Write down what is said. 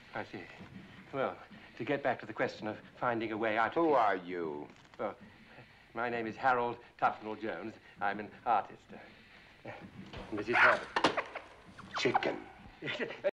I see. Well, to get back to the question of finding a way out of Who are you? Well, my name is Harold Tufnell Jones. I'm an artist. Mrs. Herbert. Chicken.